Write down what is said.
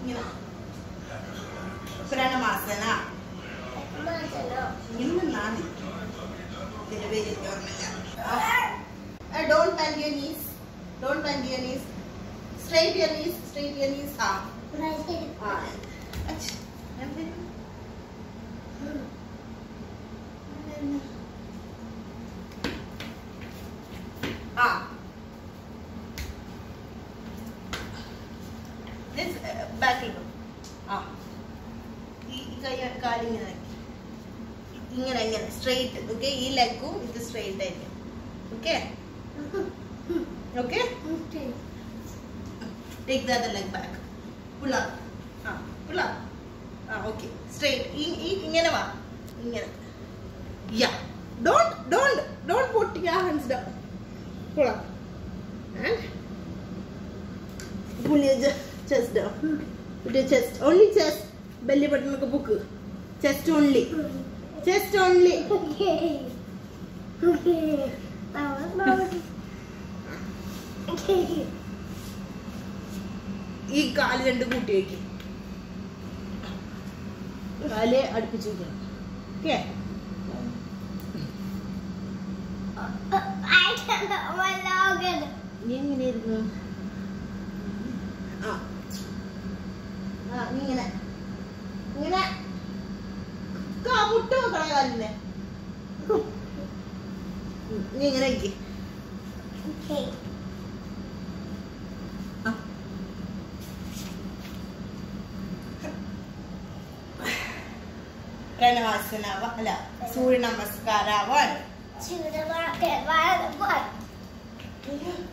ഇങ്ങനെ പ്രണമാസന ഇന്ന് നാല് ഇതിന്റെ പേര് ഓർമ്മയില്ല. Don't bend your knees. Don't bend your knees. Straight your knees. Straight your knees. This back leg. ഇങ്ങനെ straight. Okay, ഈ ലെഗും ഇത് straight ആയിരിക്കും. Okay. Okay. Take the other leg back. Pull up. Pull up. Okay. Straight. ഇങ്ങനെ വാ. ഇങ്ങനെ. Yeah. Don't put your hands down. Pull up. And pull your chest down. Put your chest. Only chest. Belly button ഒക്കെ book. Chest only. Chest only. Okay. ഈ കാല് രണ്ട് കൂട്ടി വയ്ക്കും. കാല് അടുപ്പിച്ച് വയ്ക്കണം. ഓക്കെ. നീ എങ്ങനെയായിരുന്നു? നീ ഇങ്ങനെ ഇങ്ങനെ മുട്ട വെക്കണ കാലിനെ. നീ ഇങ്ങനെ വയ്ക്ക്. പ്രണവാസന അല്ല സൂര്യ നമസ്കാര 1 2